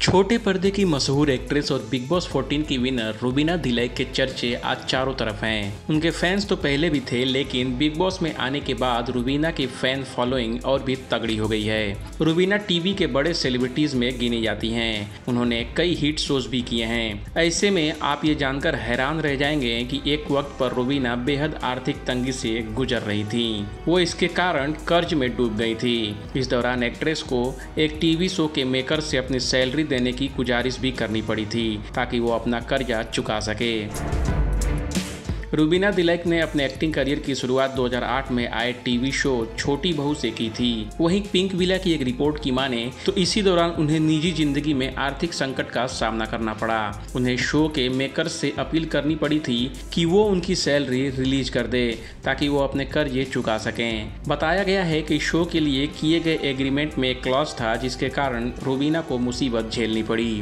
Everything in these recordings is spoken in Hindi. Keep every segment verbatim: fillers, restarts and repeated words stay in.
छोटे पर्दे की मशहूर एक्ट्रेस और बिग बॉस चौदह की विनर रुबीना दिलैक के चर्चे आज चारों तरफ हैं। उनके फैंस तो पहले भी थे, लेकिन बिग बॉस में आने के बाद रुबीना की फैन फॉलोइंग और भी तगड़ी हो गई है। रुबीना टीवी के बड़े सेलिब्रिटीज में गिनी जाती हैं। उन्होंने कई हिट शोज भी किए हैं। ऐसे में आप ये जानकर हैरान रह जाएंगे कि एक वक्त पर रुबीना बेहद आर्थिक तंगी से गुजर रही थी। वो इसके कारण कर्ज में डूब गई थी। इस दौरान एक्ट्रेस को एक टीवी शो के मेकर से अपनी सैलरी देने की गुजारिश भी करनी पड़ी थी ताकि वो अपना कर्जा चुका सके। रुबीना दिलैक ने अपने एक्टिंग करियर की शुरुआत दो हज़ार आठ में आए टीवी शो छोटी बहू से की थी। वहीं पिंक विला की एक रिपोर्ट की माने तो इसी दौरान उन्हें निजी जिंदगी में आर्थिक संकट का सामना करना पड़ा। उन्हें शो के मेकर्स से अपील करनी पड़ी थी कि वो उनकी सैलरी रिलीज कर दे ताकि वो अपने कर्जे चुका सकें। बताया गया है कि शो के लिए किए गए एग्रीमेंट में एक क्लॉज था जिसके कारण रुबीना को मुसीबत झेलनी पड़ी।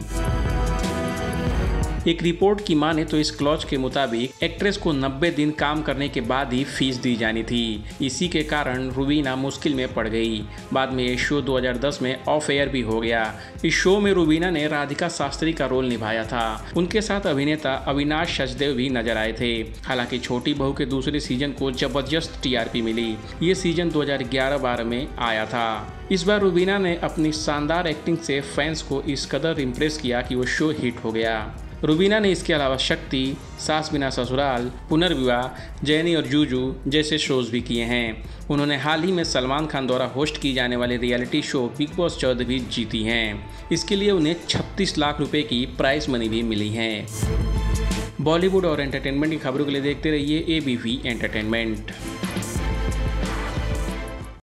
एक रिपोर्ट की माने तो इस क्लॉज के मुताबिक एक्ट्रेस को नब्बे दिन काम करने के बाद ही फीस दी जानी थी। इसी के कारण रुबीना मुश्किल में पड़ गई। बाद में ये शो दो हज़ार दस में ऑफ एयर भी हो गया। इस शो में रुबीना ने राधिका शास्त्री का रोल निभाया था। उनके साथ अभिनेता अविनाश सचदेव भी नजर आए थे। हालांकि छोटी बहू के दूसरे सीजन को जबरदस्त टीआरपी मिली। ये सीजन दो हज़ार ग्यारह बारह में आया था। इस बार रुबीना ने अपनी शानदार एक्टिंग से फैंस को इस कदर इम्प्रेस किया कि वो शो हिट हो गया। रुबीना ने इसके अलावा शक्ति, सास बिना ससुराल, पुनर्विवाह, जैनी और जूजू जैसे शोज भी किए हैं। उन्होंने हाल ही में सलमान खान द्वारा होस्ट की जाने वाली रियलिटी शो बिग बॉस चौदह भी जीती हैं। इसके लिए उन्हें छत्तीस लाख रुपए की प्राइज मनी भी मिली है। बॉलीवुड और एंटरटेनमेंट की खबरों के लिए देखते रहिए एबीपी एंटरटेनमेंट।